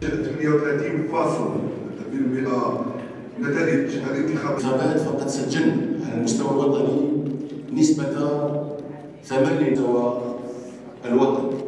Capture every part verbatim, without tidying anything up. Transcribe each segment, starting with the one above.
ثمانية وثلاثين فاصلة بالمئة نتائج الانتخابات فقد سجلنا على المستوى الوطني نسبة ثمانية مستوى الوطن،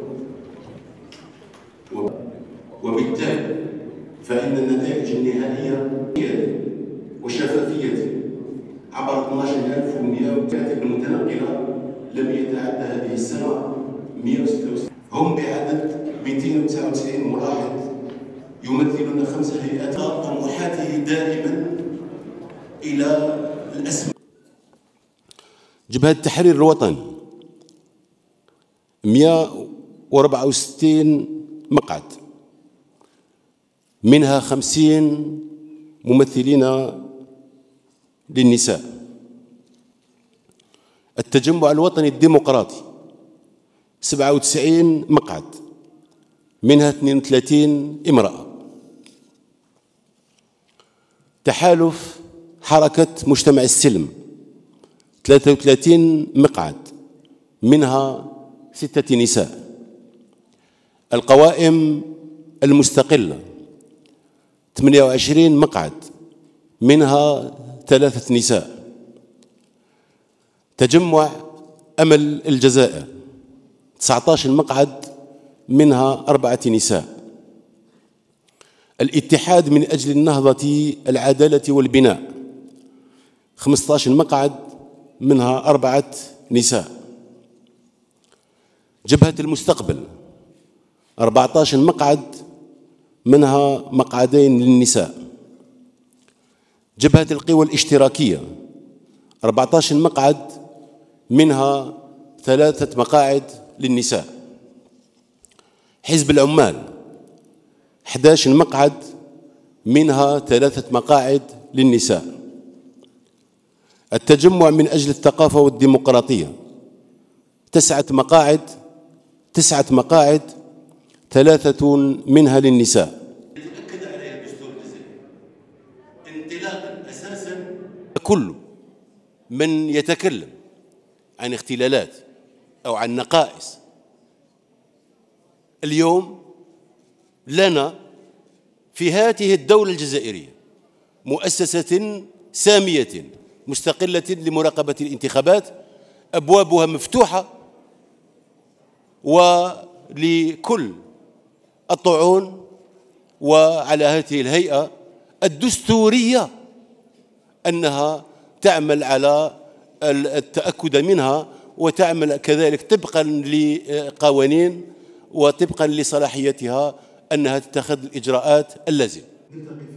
وبالتالي فإن النتائج النهائية وشفافية عبر اثني عشر ألف ومئة والكاتب المتنقلة لم يتعدى هذه السنة مئة وستة وستين، هم بعدد مئتين وتسعة وتسعين ملاحظ يمثلون خمس هيئات. طموحاته دائما إلى الأسماء. جبهة التحرير الوطني مئة وأربعة وستين مقعد، منها خمسين ممثلين للنساء. التجمع الوطني الديمقراطي سبعة وتسعين مقعد، منها اثنين وثلاثين امرأة. تحالف حركة مجتمع السلم ثلاثة وثلاثين مقعد، منها ستة نساء. القوائم المستقلة ثمانية وعشرين مقعد، منها ثلاثة نساء. تجمع أمل الجزائر تسعة عشر مقعد، منها أربعة نساء. الاتحاد من أجل النهضة العدالة والبناء خمسة عشر مقعد، منها أربعة نساء. جبهة المستقبل أربعة عشر مقعد، منها مقعدين للنساء. جبهة القوى الاشتراكية أربعة عشر مقعد، منها ثلاثة مقاعد للنساء. حزب العمال أحد عشر مقعد، منها ثلاثة مقاعد للنساء. التجمع من أجل الثقافة والديمقراطية تسعة مقاعد تسعة مقاعد ثلاثة منها للنساء. يتأكد عليها الدستور الجزائري انطلاقا أساسا. كل من يتكلم عن اختلالات أو عن نقائص اليوم لنا في هذه الدولة الجزائرية مؤسسة سامية مستقلة لمراقبة الانتخابات، أبوابها مفتوحة ولكل الطعون، وعلى هذه الهيئة الدستورية أنها تعمل على التأكد منها، وتعمل كذلك طبقا لقوانين وطبقا لصلاحيتها أنها تتخذ الإجراءات اللازمة.